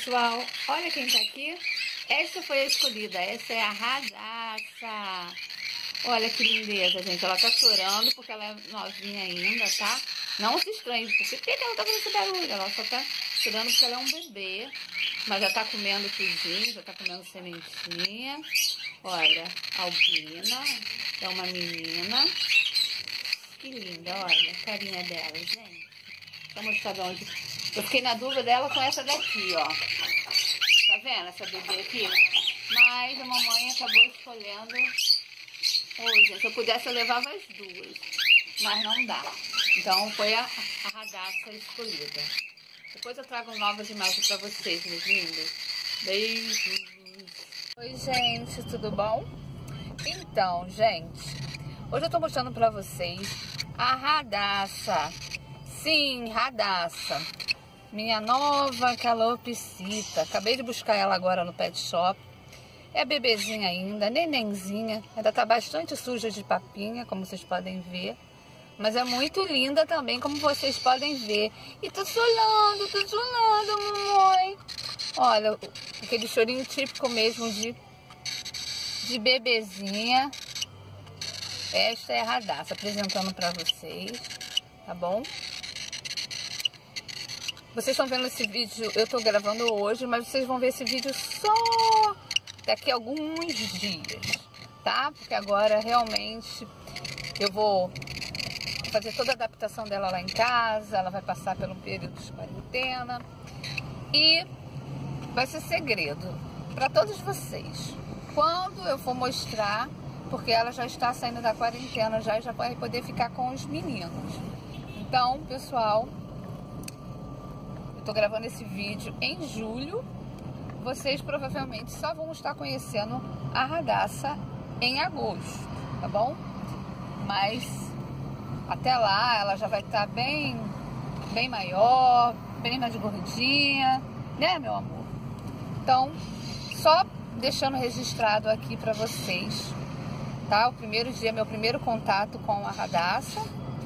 pessoal, olha quem tá aqui. Essa foi a escolhida, essa é a Radassa. Olha que lindeza, gente. Ela tá chorando porque ela é novinha ainda, tá? Não se estranhe, por que ela tá fazendo esse barulho? Ela só tá chorando porque ela é um bebê. Mas já tá comendo tudinho, já tá comendo sementinha. Olha, albina, é uma menina. Que linda, olha a carinha dela, gente. Deixa eu mostrar de onde. Eu fiquei na dúvida dela com essa daqui, ó. Tá vendo essa bebê aqui? Mas a mamãe acabou escolhendo. Oi, gente, se eu pudesse eu levava as duas. Mas não dá. Então foi a Radassa escolhida. Depois eu trago novas imagens pra vocês, meus lindos. Beijos. Oi, gente, tudo bom? Então, gente, hoje eu tô mostrando pra vocês a Radassa. Sim, Radassa. Minha nova calopsita. Acabei de buscar ela agora no pet shop. É bebezinha ainda, nenenzinha. Ainda tá bastante suja de papinha, como vocês podem ver. Mas é muito linda também, como vocês podem ver. E tô chorando, mamãe. Olha, aquele chorinho típico mesmo de bebezinha. Esta é a Radassa, apresentando pra vocês, tá bom? Vocês estão vendo esse vídeo, eu tô gravando hoje, mas vocês vão ver esse vídeo só daqui a alguns dias, tá? Porque agora realmente eu vou fazer toda a adaptação dela lá em casa, ela vai passar pelo período de quarentena e vai ser segredo para todos vocês. Quando eu for mostrar, porque ela já está saindo da quarentena, já vai poder ficar com os meninos. Então, pessoal, eu tô gravando esse vídeo em julho. Vocês provavelmente só vão estar conhecendo a Radassa em agosto, tá bom? Mas até lá ela já vai estar bem maior, bem mais gordinha, né, meu amor? Então, só deixando registrado aqui pra vocês, tá? O primeiro dia, meu primeiro contato com a Radassa.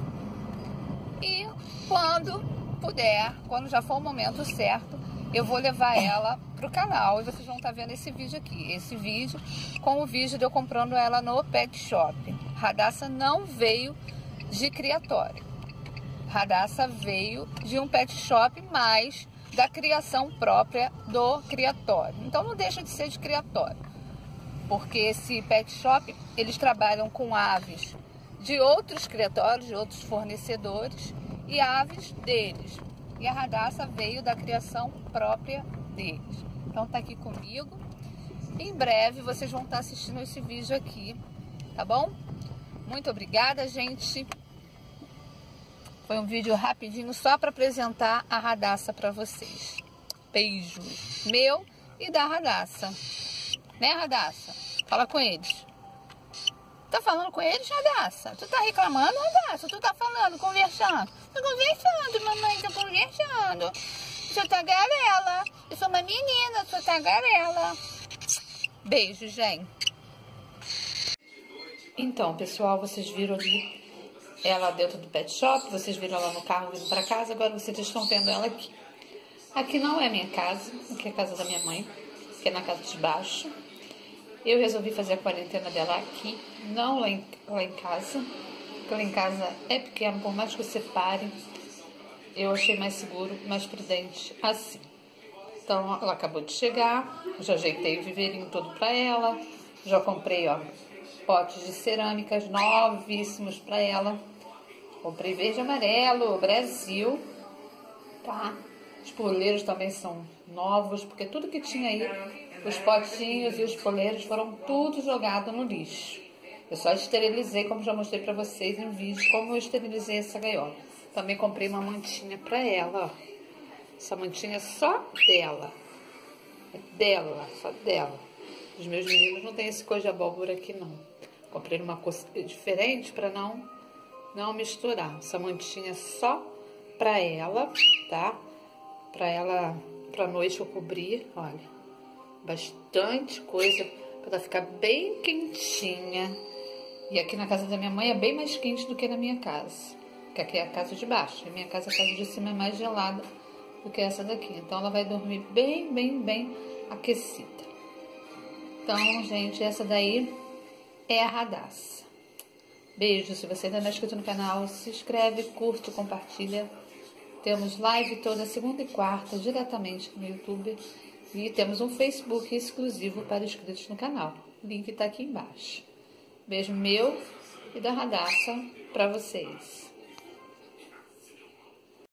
E quando puder, quando já for o momento certo, eu vou levar ela pro canal e vocês vão estar vendo esse vídeo aqui. Esse vídeo com o vídeo de eu comprando ela no pet shop. Radassa não veio de criatório. Radassa veio de um pet shop, mas da criação própria do criatório. Então não deixa de ser de criatório. Porque esse pet shop, eles trabalham com aves de outros criatórios, de outros fornecedores e aves deles. E a Radassa veio da criação própria deles. Então tá aqui comigo. Em breve vocês vão estar assistindo esse vídeo aqui, tá bom? Muito obrigada, gente. Foi um vídeo rapidinho só para apresentar a Radassa para vocês. Beijo meu e da Radassa. Né, Radassa? Fala com eles. Tá falando com eles, Radassa? Tu tá reclamando, Radassa? Tu tá falando, conversando? Tô conversando, mamãe, tô conversando. Sou tagarela. Eu sou uma menina, sou tagarela. Beijo, gente. Então, pessoal, vocês viram ali ela dentro do pet shop, vocês viram ela no carro vindo pra casa, agora vocês estão vendo ela aqui. Aqui não é minha casa, aqui é a casa da minha mãe, que é na casa de baixo. Eu resolvi fazer a quarentena dela aqui, não lá em casa, porque lá em casa é pequeno, por mais que você pare, eu achei mais seguro, mais prudente assim. Então, ela acabou de chegar, já ajeitei o viveirinho todo pra ela, já comprei, ó, potes de cerâmicas novíssimos pra ela. Comprei verde e amarelo, Brasil, tá? Os poleiros também são novos, porque tudo que tinha aí, os potinhos e os poleiros foram tudo jogado no lixo. Eu só esterilizei, como já mostrei pra vocês em vídeo, como eu esterilizei essa gaiola. Também comprei uma mantinha pra ela, ó. Essa mantinha é só dela. É dela, só dela. Os meus meninos não tem esse cor de abóbora aqui, não. Comprei uma cor diferente pra não misturar. Essa mantinha é só pra ela, tá? Pra ela, pra noite eu cobrir, olha. Bastante coisa pra ela ficar bem quentinha. E aqui na casa da minha mãe é bem mais quente do que na minha casa. Porque aqui é a casa de baixo. A minha casa, a casa de cima é mais gelada do que essa daqui. Então, ela vai dormir bem, bem, bem aquecida. Então, gente, essa daí é a Radassa. Beijo. Se você ainda não é inscrito no canal, se inscreve, curte, compartilha. Temos live toda segunda e quarta, diretamente no YouTube. E temos um Facebook exclusivo para inscritos no canal. O link está aqui embaixo. Beijo meu e da Radassa para vocês.